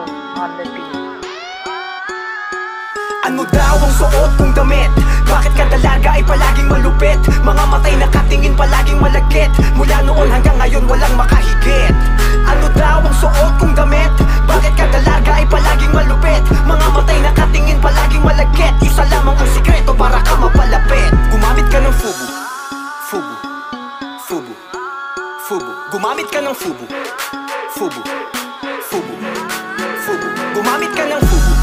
on the beat. Ano daw ang suot kong damit? Bakit kada larga ay palaging malupit? Mga matay nakatingin palaging malagkit. Mula noon hanggang ngayon walang makahigit. Ano daw ang suot kong damit? Bakit kada larga ay palaging malupit? Mga matay nakatingin palaging malagkit. Isa lamang ang sikreto para ka mapalapit. Gumamit ka ng fubu. Fubu. Fubu. Fubu. Gumamit ka ng fubu. Fubu. Fubu. Fubu. Gumamit ka ng fubu.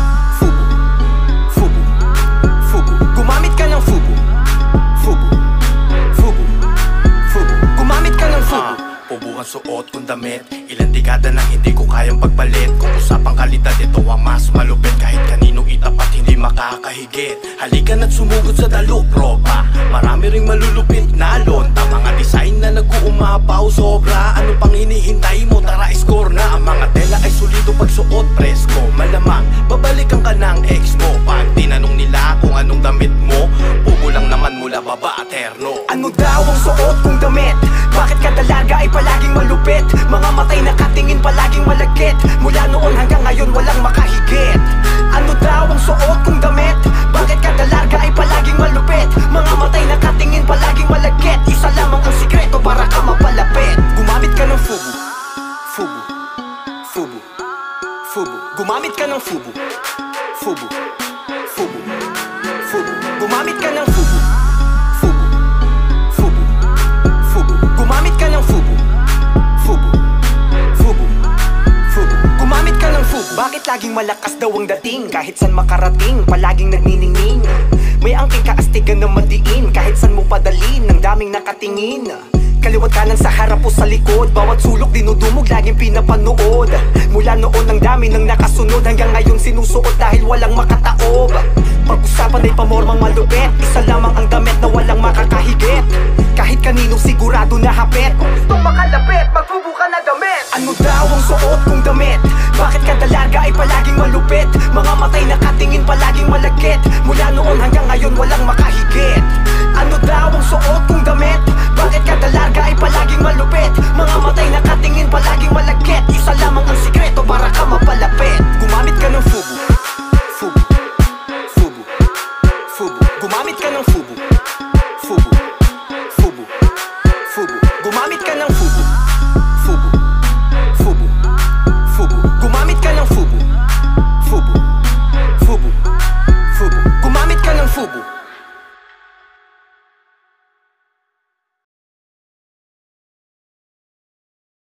Gumamit ka ng fubu. Fubu. Fubu. Fubu. Gumamit ka ng fubu. Fubu ang suot kong damit. Ilang dekada nang hindi ko kayang pagpalit. Kung usapang kalidad, ito ang mas malupit. Kahit kaninong itapat, hindi makakahigit. Halika na't sumugod sa dalok, tropa. Marami ring malulupit na lonta. Mga design na nag-uumapaw sobra. Ano pang hinihintay mo? Tara, score na. Ang mga tela ay solido pag suot presko. Malamang, babalikan ka ng ex mo. Pag tinanong nila kung anong damit mo, pugo lang naman mula baba at terno. Ano daw ang suot kong damit? Bakit kada larga ay palaging malupit? Mga matay nakatingin palaging malagkit. Mula noon hanggang ngayon walang makahigit. Ano daw ang suot kong damit? Bakit kada larga ay palaging malupit? Mga matay nakatingin palaging malagkit. Isa lamang ang sikreto para ka mapalapit. Gumamit ka ng fubu. Fubu. Fubu. Fubu. Gumamit ka ng fubu. Fubu. Fubu. Fubu. Gumamit ka ng fubu. Fubu. Fubu. Fubu. Gumamit ka ng fubu. Fubu. Fubu. Fubu. Gumamit ka ng fubu. Bakit laging malakas daw ang dating? Kahit san makarating, palaging nagniningning. May angking kaastigan na madiin. Kahit san mo padalin, ng daming nakatingin. Kaliwat kanan sa harap o sa likod. Bawat sulok dinudumog, laging pinapanood. Mula noon ang dami nang nakasunod. Hanggang ngayon sinusuot dahil walang makataob. Pag-usapan ay pamormang malupit. Isa lamang ang damit na walang makakahigit. Kahit kanino sigurado na hapit. Kung gusto makalapit, magbubuka na damit. Ano daw ang suot kong damit?